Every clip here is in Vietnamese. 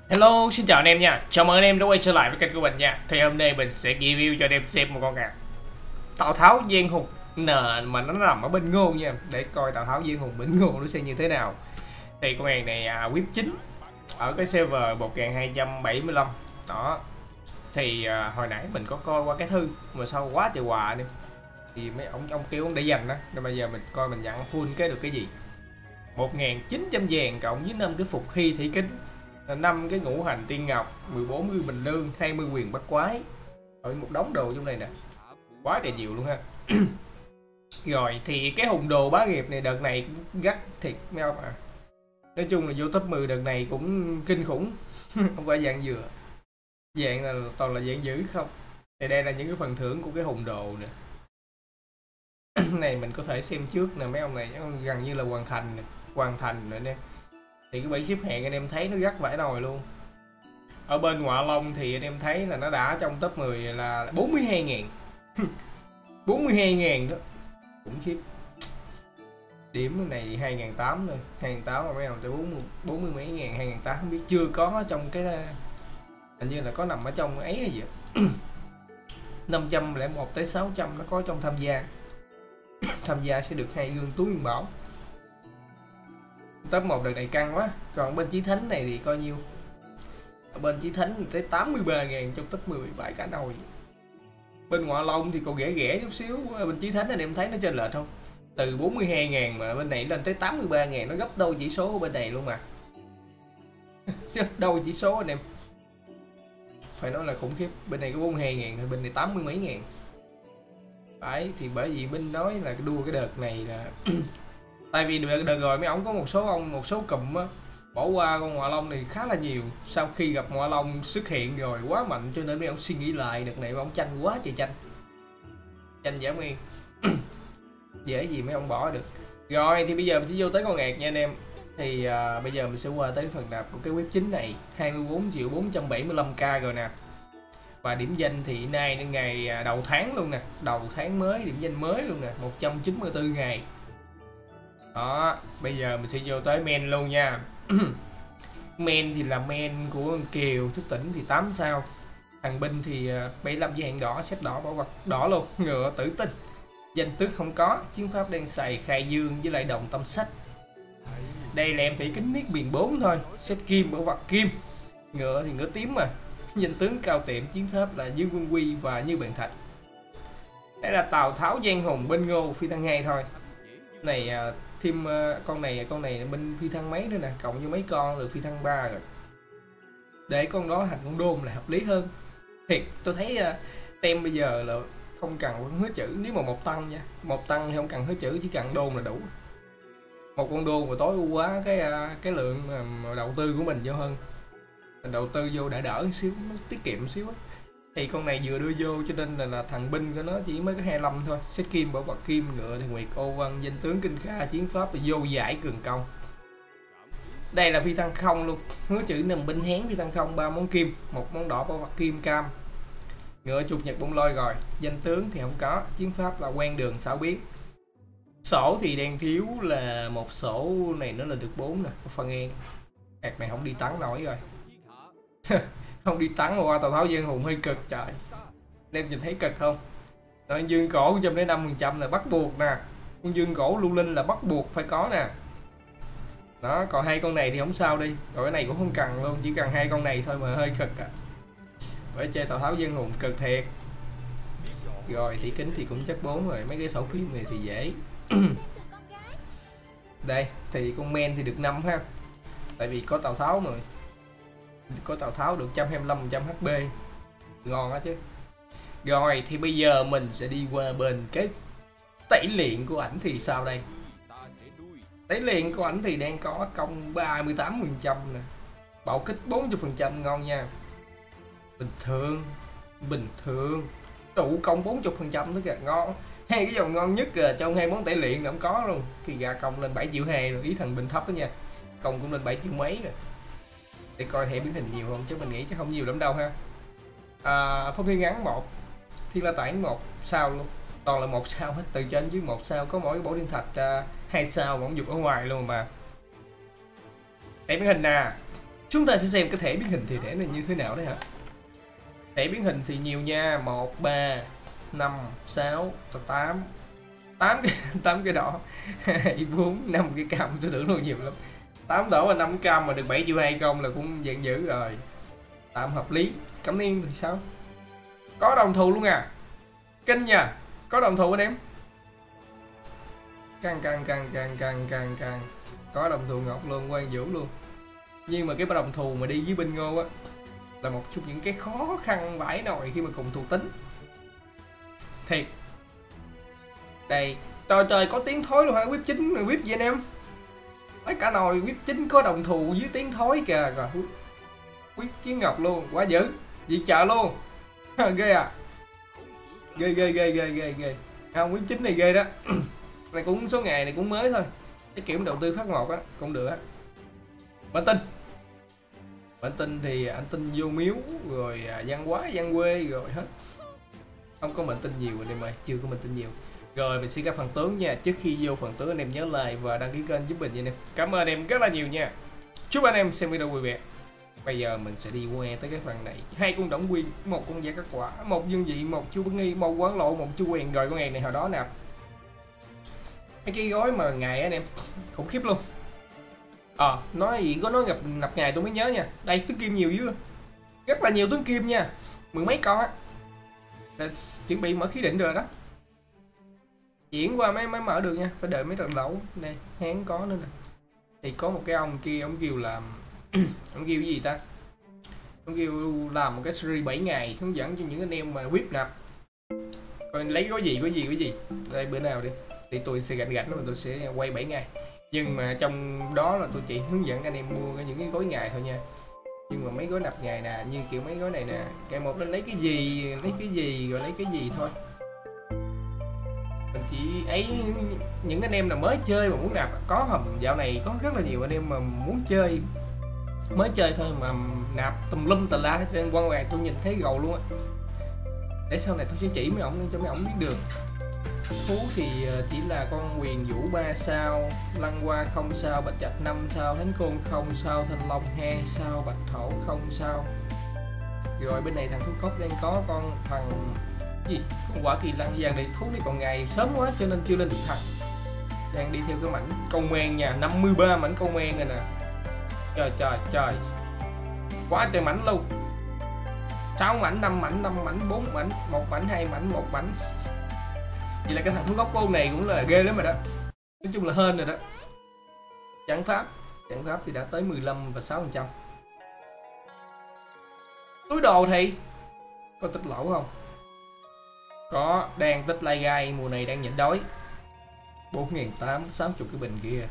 Hello, xin chào anh em nha. Chào mừng anh em đã quay trở lại với kênh của mình nha. Thì hôm nay mình sẽ review cho anh em xem một con gà Tào Tháo Giang Hùng nè, mà nó nằm ở bên Ngô nha, để coi Tào Tháo Giang Hùng bên Ngô nó sẽ như thế nào. Thì con hàng này whip 9 ở cái server 1275 đó. Thì hồi nãy mình có coi qua cái thư mà sao quá trời quà đi, thì mấy ông kêu ông để dành đó, nên bây giờ mình coi mình nhận full cái được cái gì. 1900 vàng cộng với 5 cái phục hy thủy kính, 5 cái ngũ hành tiên ngọc, 14 cái bình lương, 20 quyền bắt quái. Ở một đống đồ trong này nè, quá trời nhiều luôn ha. Rồi thì cái hùng đồ bá nghiệp này đợt này cũng gắt thiệt mấy ông ạ. Nói chung là vô top 10 đợt này cũng kinh khủng. Không phải dạng dừa, dạng là toàn là dạng dữ không. Thì đây là những cái phần thưởng của cái hùng đồ nè. Này mình có thể xem trước nè, mấy ông này gần như là hoàn thành nè, hoàn thành rồi nè. Thì cái bảng xếp hạng anh em thấy nó gắt vãi nồi luôn. Ở bên Ngoại Long thì anh em thấy là nó đã trong top 10 là 42.000. 42.000 đó, khủng khiếp. Điểm này 2.800 thôi, 2.800 mà mấy ông tới 40 mấy ngàn, 2.800 không biết, chưa có trong cái, hình như là có nằm ở trong ấy hay gì. 501 tới 600 nó có trong tham gia. Tham gia sẽ được 2 gương túi nguyên bảo. Top 1 đợt này căng quá. Còn bên Chí Thánh này thì coi nhiêu. Ở bên Chí Thánh thì tới 83.000 trong top 10 vãi cả nồi. Bên Ngoại Long thì còn rẻ rẻ chút xíu. Bên Chí Thánh anh em thấy nó chênh lệch không? Từ 42.000 mà bên này lên tới 83.000, nó gấp đôi chỉ số của bên này luôn mà. Gấp đôi chỉ số anh em. Phải nói là khủng khiếp. Bên này có 42.000 thôi, bên này 80 mấy ngàn. Đấy, thì bởi vì bên nói là đua cái đợt này là tại vì đợt rồi mấy ông có một số ông, một số cụm á, bỏ qua con Ngoại Long này khá là nhiều. Sau khi gặp Ngoại Long xuất hiện rồi quá mạnh, cho nên mấy ông suy nghĩ lại, đợt này mấy ông tranh quá trời tranh dã man. Dễ gì mấy ông bỏ được. Rồi thì bây giờ mình sẽ vô tới con ngạc nha anh em. Thì bây giờ mình sẽ qua tới phần nạp của cái web chính này. 24.475k rồi nè. Và điểm danh thì nay đến ngày đầu tháng luôn nè, đầu tháng mới, điểm danh mới luôn nè, 194 ngày. Đó, bây giờ mình sẽ vô tới men luôn nha. Men thì là men của Kiều, thức tỉnh thì 8 sao. Thằng binh thì 75 với hạng đỏ, xếp đỏ, bảo vật đỏ luôn, ngựa tử tinh. Danh tước không có, chiến pháp đang xài khai dương với lại đồng tâm sách. Đây là em thủy kính niết biển 4 thôi, xếp kim, bảo vật kim. Ngựa thì ngựa tím mà. Danh tướng cao tiệm, chiến pháp là Như Quân Quy và Như Bàn Thạch. Đây là Tào Tháo Giang Hùng bên Ngô phi thăng 2 thôi. Này thêm con này bên phi thăng mấy nữa nè, cộng với mấy con được phi thăng 3 rồi. Để con đó thành con đôn là hợp lý hơn. Thiệt, tôi thấy tem bây giờ là không cần hứa chữ, nếu mà một tăng nha. Một tăng thì không cần hứa chữ, chỉ cần đôn là đủ. Một con đôn mà tối ưu quá cái lượng mà đầu tư của mình vô hơn. Mình đầu tư vô để đỡ một xíu, nó tiết kiệm một xíu á. Thì con này vừa đưa vô cho nên là thằng binh của nó chỉ mới có 25 thôi. Xét kim, bảo vật kim, ngựa thì nguyệt ô văn, danh tướng kinh kha, chiến pháp thì vô giải cường công. Đây là phi thăng không luôn, hứa chữ nằm binh hén phi thăng không, 3 món kim, một món đỏ, bảo vật kim cam. Ngựa chuột nhật bông lôi rồi, danh tướng thì không có, chiến pháp là quen đường xảo biến. Sổ thì đang thiếu là một sổ này nữa là được 4 nè, phần ngang. Hạt này không đi tắn nổi rồi. Không đi tắn qua Tào Tháo Giang Hùng hơi cực trời. Em nhìn thấy cực không? Rồi dương cổ 105% là bắt buộc nè. Con dương cổ lưu linh là bắt buộc phải có nè. Đó, còn hai con này thì không sao đi. Rồi cái này cũng không cần luôn, chỉ cần hai con này thôi mà hơi cực à. Bởi chơi Tào Tháo Giang Hùng cực thiệt. Rồi thị kính thì cũng chắc 4 rồi, mấy cái sổ kim này thì dễ. Đây, thì con men thì được 5 ha. Tại vì có Tào Tháo mà. Có Tào Tháo được 125% HP. Ngon á chứ. Rồi thì bây giờ mình sẽ đi qua bên cái tẩy luyện của ảnh thì sao đây. Tẩy luyện của ảnh thì đang có công 38% nè, bạo kích 40%, ngon nha. Bình thường trụ công 40% nữa kìa, ngon. Hai cái dòng ngon nhất trong hai món tẩy luyện không có luôn. Thì gà công lên 7 triệu 2 rồi, ý thằng bình thấp đó nha. Công cũng lên 7 triệu mấy rồi. Để coi hệ biến hình nhiều không, chứ mình nghĩ chắc không nhiều lắm đâu ha. Phong thiên ngắn 1, thiên la toản 1 sao luôn, toàn là 1 sao hết, từ trên dưới 1 sao, có mỗi bộ thiên thạch 2 sao mà không dục ở ngoài luôn mà. Hệ biến hình nè, Chúng ta sẽ xem cái thẻ biến hình thì thẻ này như thế nào đấy hả. Thẻ biến hình thì nhiều nha, 1, 3, 5, 6, 8 8 cái đỏ 2, 4, 5 cái cam, tôi tưởng luôn nhiều lắm. 8 đỏ và 5 cam mà được 7 triệu 2 công là cũng dạng dữ rồi, tạm hợp lý. Cẩm niên thì sao, có đồng thù luôn à, kinh nha, có đồng thù anh em. Càng có đồng thù ngọc luôn, quan vũ luôn. Nhưng mà cái đồng thù mà đi với binh Ngô á là một trong những cái khó khăn vãi nồi khi mà cùng thuộc tính thiệt. Đây trời có tiếng thối luôn hả, whip 9 rồi whip gì anh em, mấy cả nồi whip 9 có đồng thù với tiếng thối kìa, rồi whip chiến ngọc luôn, quá dữ, dị chợ luôn. Ghê à, ghê không, whip 9 này ghê đó. Này cũng số ngày này cũng mới thôi, cái kiểu đầu tư phát 1 á cũng được á. Bản tin thì anh tin vô miếu rồi văn hóa văn quê rồi hết, không có mệnh tin nhiều anh em ơi, chưa có mệnh tin nhiều. Rồi mình sẽ ra phần tướng nha. Trước khi vô phần tướng anh em nhớ like và đăng ký kênh giúp mình nha anh em. Cảm ơn anh em rất là nhiều nha. Chúc anh em xem video vui vẻ. Bây giờ mình sẽ đi qua tới cái phần này. 2 con đổng quyên, 1 con giả các quả, 1 dương vị, 1 chu bất nghi, 1 quán lộ, 1 chu quyền. Rồi con ngày này hồi đó nè, mấy cái gói mà ngày anh em khủng khiếp luôn. Nói gì có nói nạp ngày tôi mới nhớ nha. Đây tướng kim nhiều dữ, rất là nhiều tướng kim nha, 10 mấy con á. Chuẩn bị mở khí định rồi đó, chuyển qua mới mở được nha, phải đợi mấy trận đấu. Đây hán có nữa nè. Thì có một cái ông kia, ông kêu làm ông kêu cái gì ta, ông kêu làm một cái series 7 ngày hướng dẫn cho những anh em mà whip nạp, coi lấy gói gì. Đây bữa nào đi thì tôi sẽ rảnh mà tôi sẽ quay 7 ngày, nhưng mà trong đó là tôi chỉ hướng dẫn anh em mua những cái gói ngày thôi nha. Nhưng mà mấy gói nạp ngày nè, như kiểu mấy gói này nè, ngày một lên lấy cái gì rồi lấy cái gì thôi. Mình chỉ ấy những anh em nào mới chơi mà muốn nạp, có hầm dạo này có rất là nhiều anh em mà muốn chơi mới chơi thôi mà nạp tùm lum tà la trên quan hoàng, tôi nhìn thấy gầu luôn á. Để sau này tôi sẽ chỉ mấy ổng cho mấy ổng biết đường. Thú thì chỉ là con Huyền Vũ 3 sao, Lăng Hoa không sao, Bạch Trạch 5 sao, Thánh Côn không sao, Thanh Long 2 sao, Bạch Thổ không sao. Rồi bên này thằng Thú Cốc đang có con thằng gì, con Quả Kỳ Lân vàng này. Thú này còn ngày sớm quá cho nên chưa lên được thằng, đang đi theo cái mảnh công men nha, 53 mảnh công men này nè. Trời quá trời mảnh luôn, 6 mảnh, 5 mảnh, 5 mảnh, 4 mảnh, 1 mảnh, 2 mảnh, 1 mảnh. Vậy là cái thằng Thú Gốc cô này cũng là ghê lắm rồi đó, nói chung là hên rồi đó. Trận pháp thì đã tới 15 và 6%. Túi đồ thì có tích lỗ không? Có, đang tích lai gai, mùa này đang nhịn đói. 4.860 cái bình kia.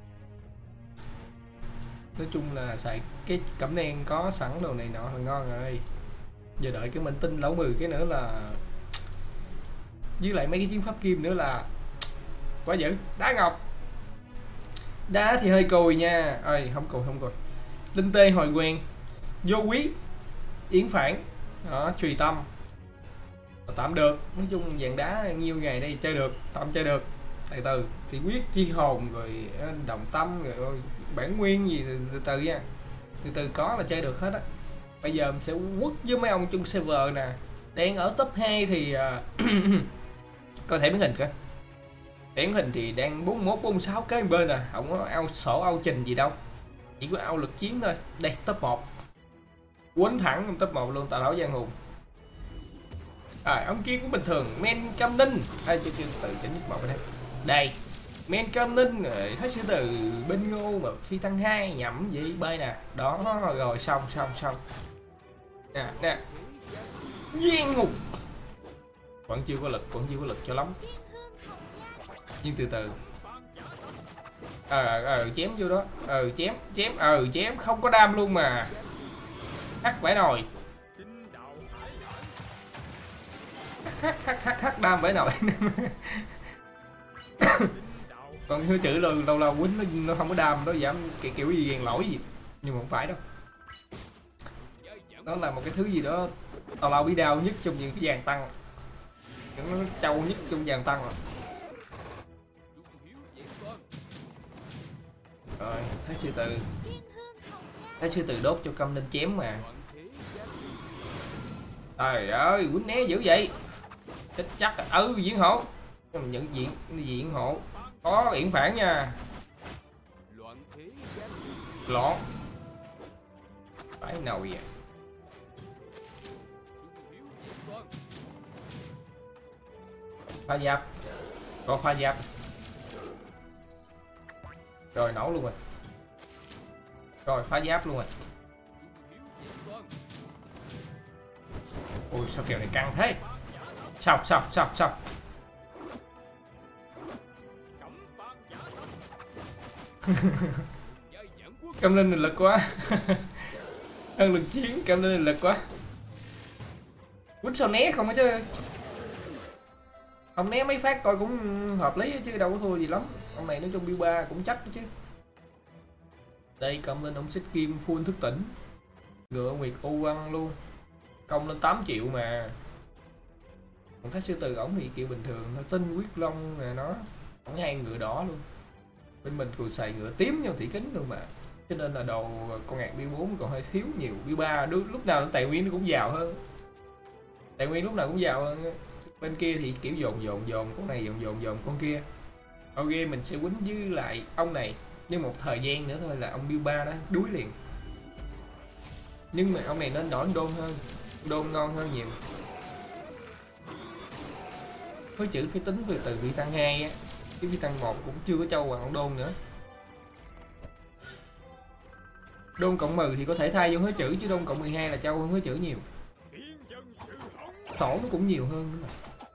Nói chung là xài cái cẩm nang có sẵn đồ này nọ là ngon rồi. Giờ đợi cái mệnh tinh lẩu 10 cái nữa là, với lại mấy cái chiến pháp kim nữa là quá dữ. Đá ngọc, đá thì hơi cùi nha, ơi không cùi. Linh tê hồi quen, vô quý, yến phản đó, trùy tâm tạm được. Nói chung dạng đá nhiêu ngày đây chơi được, tạm chơi được. Từ thì quyết chi hồn rồi đồng tâm rồi bản nguyên gì từ từ nha, từ có là chơi được hết á. Bây giờ mình sẽ quất với mấy ông chung server nè, đang ở top 2 thì coi thể biến hình coi. Điển hình thì đang 41, 46 cái bên nè, không có ao sổ ao trình gì đâu, chỉ có ao lực chiến thôi. Đây top 1, quấn thẳng top 1 luôn, Tà Đảo Giang Hùng. Ông kia cũng bình thường, Men Cam Ninh, tự chỉnh một đây. Đây, Men Cam Ninh, Thái Sư Từ, Bên Ngô mà Phi Tăng 2 nhẩm gì bơi nè, đó rồi xong. Nè, Giang Hùng vẫn chưa có lực cho lắm, nhưng từ từ chém vô đó, chém không có đam luôn mà hắc vẽ nồi, hắc đam vẽ nồi. Còn hơi chữ lâu quýnh nó không có đam, nó giảm kiểu gì ghen lỗi gì, nhưng mà không phải đâu, nó là một cái thứ gì đó tào lao bí đao nhất trong những cái dàn tăng, những nó trâu nhất trong dàn tăng rồi. Thái Sư Từ Thái sư tử đốt cho Câm lên chém mà. Trời ơi, quýnh né dữ vậy. Chết chắc diễn hộ. Nhận diện hộ. Có yển phản nha. Loạn. Phải nồi à. Pha giáp. Có pha giáp. Rồi nổ luôn rồi. Rồi phá giáp luôn rồi. Ôi sao kèo này căng thế. Sao. Cam lên lực quá. Hơn lực chiến, cam lên lực quá. Quýnh sao né không á chứ. Ông né mấy phát coi cũng hợp lý chứ đâu có thua gì lắm. Ông này nói chung build 3 cũng chắc chứ. Đây công lên ông xích kim full thức tỉnh. Ngựa Nguyệt U ăn luôn. Công lên 8 triệu mà. Còn Thái sư tử ổng thì kiểu bình thường thôi. Tinh quyết long nè nó. Ổng hay ngựa đỏ luôn. Bên mình còn xài ngựa tím nhau thủy kính luôn mà. Cho nên là đồ con ngạc build 4 còn hơi thiếu nhiều. Build 3 lúc nào tài nguyên nó cũng giàu hơn. Tài nguyên lúc nào cũng giàu hơn. Bên kia thì kiểu dồn con này dồn con kia. Ok mình sẽ quýnh với lại ông này. Nhưng một thời gian nữa thôi là ông build 3 đó đuối liền. Nhưng mà ông này nên đổi đôn hơn. Đôn ngon hơn nhiều. Với chữ phải tính từ vị tăng 2 á. Cái vị tăng 1 cũng chưa có trâu bằng ông đôn nữa. Đôn cộng 10 thì có thể thay vô hứa chữ. Chứ đôn cộng 12 là trâu hơn hứa chữ nhiều. Tổn cũng nhiều hơn nữa mà.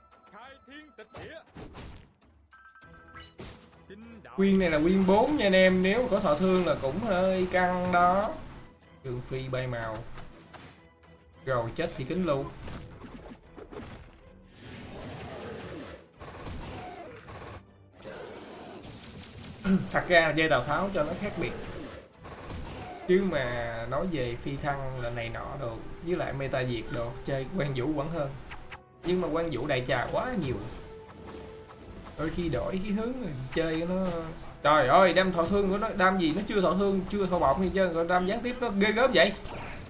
Quyên này là quyên 4 nha anh em. Nếu có thọ thương là cũng hơi căng đó. Trường phi bay màu. Rồi chết thì kính luôn. Thật ra dây Tào Tháo cho nó khác biệt. Chứ mà nói về phi thăng là này nọ đồ. Với lại meta diệt đồ. Chơi Quan Vũ vẫn hơn. Nhưng mà Quan Vũ đại trà quá nhiều. Đôi khi đổi cái hướng rồi chơi nó. Trời ơi đam thọ thương của nó. Đam gì nó chưa thọ thương. Chưa thọ bọc gì chứ. Còn đam gián tiếp nó ghê gớm vậy.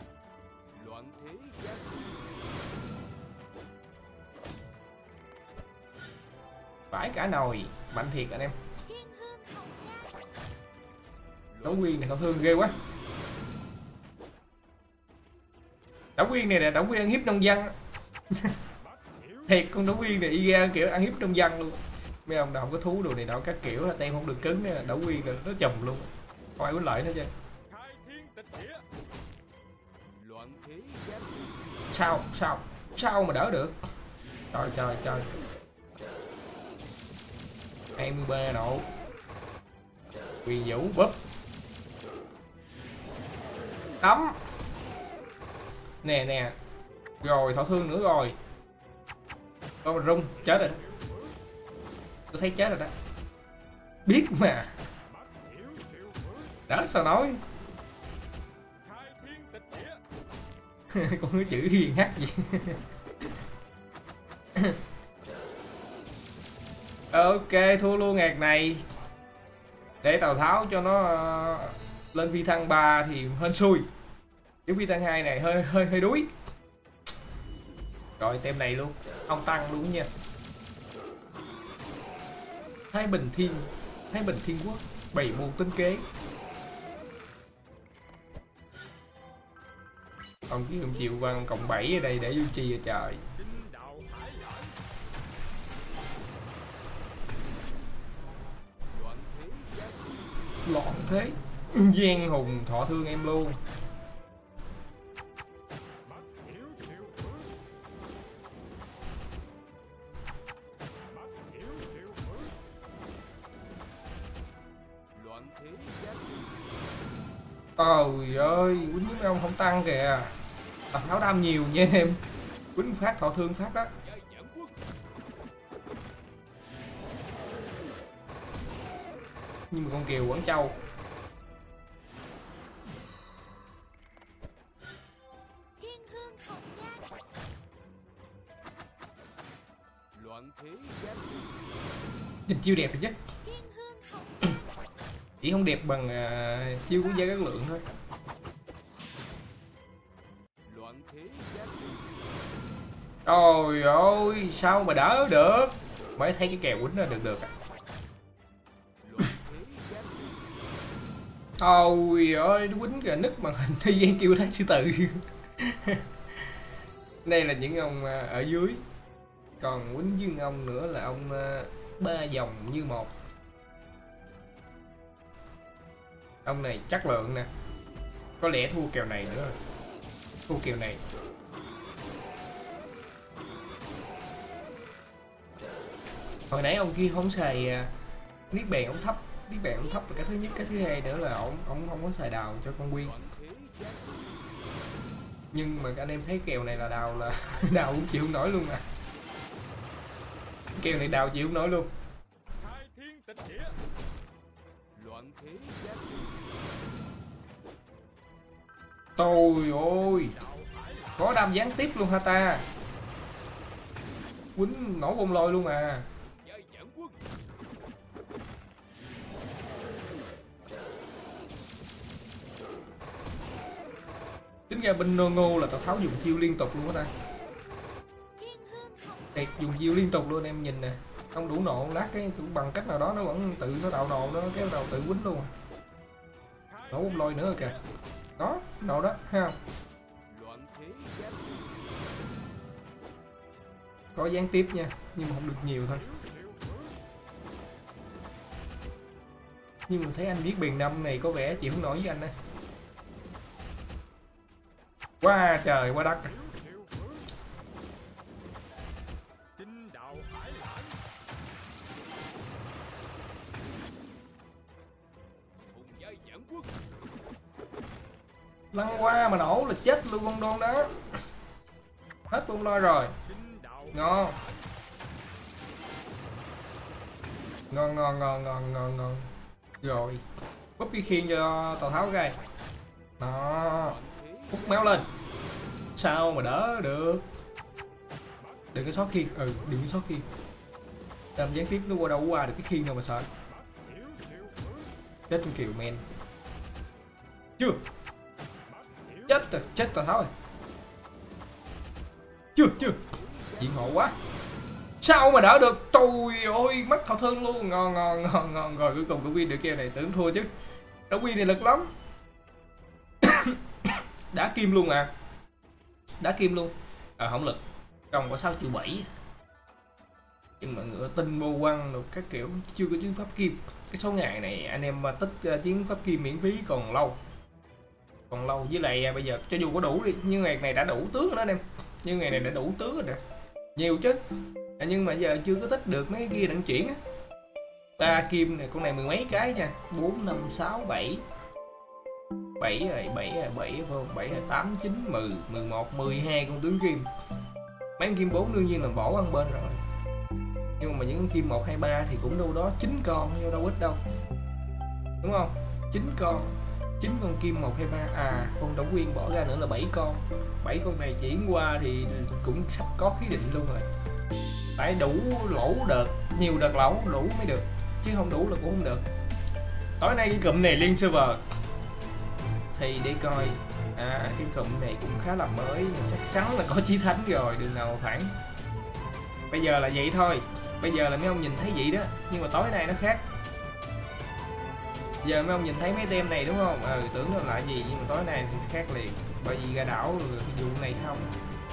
Phải cả nồi. Mạnh thiệt anh em. Đấu Quyên này thọ thương ghê quá. Đấu Quyên này là Đấu Quyên ăn hiếp nông dân. Thiệt con Đấu Quyên này y ra kiểu ăn hiếp nông dân luôn. Mấy ông nào không có thú đồ này nọ các kiểu là tem không được cứng nè. Đấu Quyên là nó chùm luôn. Không ai có lợi hết chứ. Sao mà đỡ được. Trời 23 độ. Quyền Vũ búp. Đấm. Nè. Rồi thọ thương nữa rồi. Con rung chết rồi. Tôi thấy chết rồi đó. Biết mà. Đó sao nói. Con cái chữ hiền hắc gì. Ok thua luôn ngạc này. Để Tào Tháo cho nó lên phi thăng 3 thì hên xui. Chứ phi thăng 2 này hơi đuối. Rồi tem này luôn. Ông tăng luôn nha. Thái Bình Thiên Quốc bày mưu tính kế. Ông kia ông chịu văn cộng 7 ở đây để duy trì ở trời. Loạn thế. Giang hùng thọ thương em luôn. Trời ơi, quýnh với ông không tăng kìa. Tào Tháo đam nhiều nha em. Quýnh phát thọ thương phát đó. Nhưng mà con Kiều Quảng Châu. Nhìn chiêu đẹp rồi chứ. Chỉ không đẹp bằng chiêu của Gia Cát Lượng thôi. Trời ơi, sao mà đỡ được. Mới thấy cái kèo quýnh là được à. Ôi ơi, nó quýnh kìa, nứt màn hình thời gian kêu thấy sư tử. Đây là những ông ở dưới. Còn quýnh với ông nữa là ông 3 dòng như một. Ông này chắc lượng nè. Có lẽ thua kèo này nữa rồi. Thua kèo này. Hồi nãy ông kia không xài niết bàn ông thấp. Niết bàn ông thấp là cái thứ nhất. Cái thứ hai nữa là ông không có xài đào cho con Quyên. Nhưng mà anh em thấy kèo này là đào là đào cũng chịu không nổi luôn à. Kèo này đào chịu không nổi luôn. Trời ơi, có đam gián tiếp luôn hả ta. Quýnh nổ bông lôi luôn à. Tính ra bên Nô là Tào Tháo dùng chiêu liên tục luôn á ta. Thiệt, dùng chiêu liên tục luôn em nhìn nè. Không đủ nộ lát cái bằng cách nào đó nó vẫn tự nó tạo nộ, nó kéo đầu tự quýnh luôn. Nổ bông lôi nữa kìa. Đó, nộ đó, ha. Có gián tiếp nha, nhưng mà không được nhiều thôi. Nhưng mà thấy anh biết bền năm này có vẻ chịu không nổi với anh đây. Quá trời quá đất. Lăn qua mà nổ là chết luôn con đôn đó. Hết bông lôi rồi. Ngon. Ngon. Rồi búp cái khiên cho Tào Tháo gai. Đó, hút máu lên. Sao mà đỡ được. Đừng có sót khiên. Đừng có sót khiên. Làm gián tiếp nó qua đâu qua được cái khiên đâu mà sợ. Chết con Kiều men. Chưa. Chết rồi, chết Tào Tháo rồi. Chưa. Diện ngộ quá. Sao mà đỡ được. Trời ơi, mắt thọ thương luôn. Ngon. Rồi cuối cùng cũng win được kèo này, tưởng thua chứ. Đã win này lực lắm. Đá kim luôn à. Đá kim luôn. Không lực. Công có 6.7 triệu. Nhưng mà ngựa tinh mô quăng được các kiểu chưa có chiến pháp kim. Cái số ngày này anh em mà tích chiến pháp kim miễn phí còn lâu. Với lại bây giờ cho dù có đủ đi, nhưng ngày này đã đủ tướng rồi đó anh em. Nhưng ngày này đã đủ tướng rồi nè. Nhiều chứ. Nhưng mà giờ chưa có tích được mấy kia đặng chuyển á. 3 kim này, con này mười mấy cái nha. 4, 5, 6, 7 7 rồi, 7 rồi, 8, 9, 10, 11, 12 con tướng kim. Mấy con kim 4 đương nhiên là bỏ ăn bên rồi. Nhưng mà những con kim 1, 2, 3 thì cũng đâu đó 9 con, đâu ít đâu. Đúng không? 9 con. 9 con kim 1, 2, 3. Con Đổng Quyên bỏ ra nữa là 7 con. 7 con này chuyển qua thì cũng sắp có khí định luôn rồi. Phải đủ lỗ đợt, nhiều đợt lỗ đủ mới được, chứ không đủ là cũng không được. Tối nay cái cụm này liên server thì để coi. Cái cụm này cũng khá là mới, chắc chắn là có chí thánh rồi, đường nào phản. Bây giờ là vậy thôi. Bây giờ là mấy ông nhìn thấy vậy đó, nhưng mà tối nay nó khác. Giờ mấy ông nhìn thấy mấy tem này đúng không? Tưởng nó là gì, nhưng mà tối nay thì khác liền. Bởi vì ra đảo rồi cái vụ này không.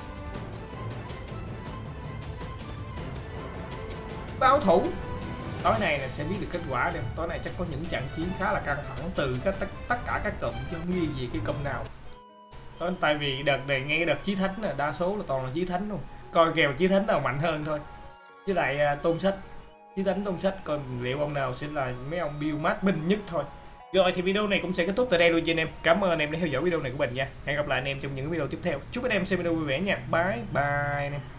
Báo thủ. Tối nay là sẽ biết được kết quả đây. Tối nay chắc có những trận chiến khá là căng thẳng từ tất cả các cụm, chứ không ghi gì cái cụm nào. Tại vì đợt này nghe đợt chí thánh là đa số là toàn là chí thánh luôn. Coi kèo chí thánh nào mạnh hơn thôi. Với lại tôn sách. Chí thánh tôn sách, còn liệu ông nào sẽ là mấy ông build mát binh nhất thôi. Rồi thì video này cũng sẽ kết thúc tại đây luôn cho anh em. Cảm ơn anh em đã theo dõi video này của mình nha. Hẹn gặp lại anh em trong những video tiếp theo. Chúc anh em xem video vui vẻ nha. Bye bye anh em.